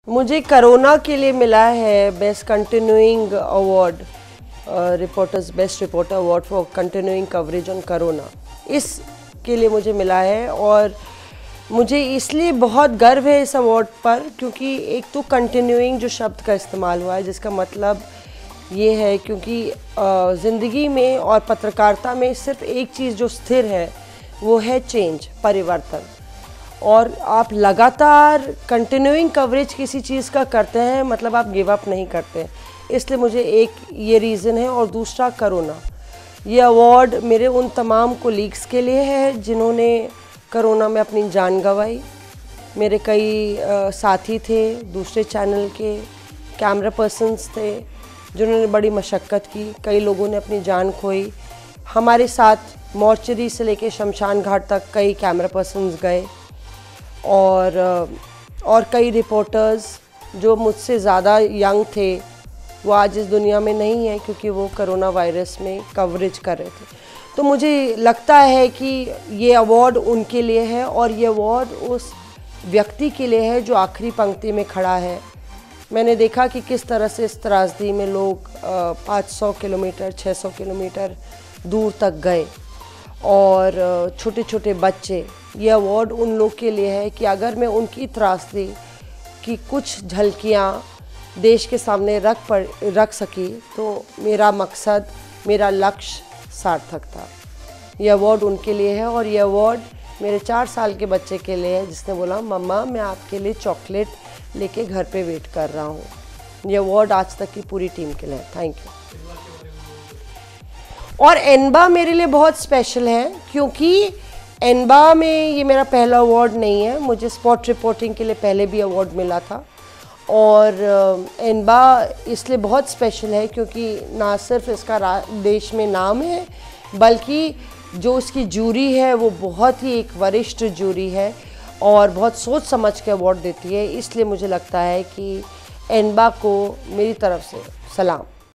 मुझे कोरोना के लिए मिला है best continuing award, reporters best reporter award for continuing coverage on corona. इसके लिए मुझे मिला है और मुझे इसलिए बहुत गर्व है इस अवार्ड पर, क्योंकि एक तो कंटिन्यूइंग जो शब्द का इस्तेमाल हुआ है, जिसका मतलब ये है क्योंकि ज़िंदगी में और पत्रकारिता में सिर्फ एक चीज़ जो स्थिर है वो है चेंज, परिवर्तन। और आप लगातार कंटिन्यूइंग कवरेज किसी चीज़ का करते हैं, मतलब आप गिव अप नहीं करते। इसलिए मुझे एक ये रीज़न है। और दूसरा कोरोना, ये अवार्ड मेरे उन तमाम कोलीग्स के लिए है जिन्होंने कोरोना में अपनी जान गंवाई। मेरे कई साथी थे, दूसरे चैनल के कैमरा पर्सन्स थे जिन्होंने बड़ी मशक्क़त की। कई लोगों ने अपनी जान खोई। हमारे साथ मॉर्चरी से लेके शमशान घाट तक कई कैमरा पर्सन्स गए और कई रिपोर्टर्स जो मुझसे ज़्यादा यंग थे वो आज इस दुनिया में नहीं है, क्योंकि वो कोरोना वायरस में कवरेज कर रहे थे। तो मुझे लगता है कि ये अवार्ड उनके लिए है और ये अवार्ड उस व्यक्ति के लिए है जो आखिरी पंक्ति में खड़ा है। मैंने देखा कि किस तरह से इस त्रासदी में लोग 500 किलोमीटर 600 किलोमीटर दूर तक गए और छोटे छोटे बच्चे। ये अवार्ड उन लोग के लिए है कि अगर मैं उनकी त्रासदी की कुछ झलकियाँ देश के सामने रख सकी तो मेरा मकसद, मेरा लक्ष्य सार्थक था। ये अवार्ड उनके लिए है और ये अवार्ड मेरे 4 साल के बच्चे के लिए है जिसने बोला मम्मा मैं आपके लिए चॉकलेट लेके घर पे वेट कर रहा हूँ। ये अवार्ड आज तक की पूरी टीम के लिए। Thank you. और एनबा मेरे लिए बहुत स्पेशल है, क्योंकि एनबा में ये मेरा पहला अवार्ड नहीं है। मुझे स्पॉट रिपोर्टिंग के लिए पहले भी अवार्ड मिला था। और एनबा इसलिए बहुत स्पेशल है क्योंकि ना सिर्फ इसका देश में नाम है, बल्कि जो उसकी जूरी है वो बहुत ही एक वरिष्ठ जूरी है और बहुत सोच समझ के अवार्ड देती है। इसलिए मुझे लगता है कि एनबा को मेरी तरफ से सलाम।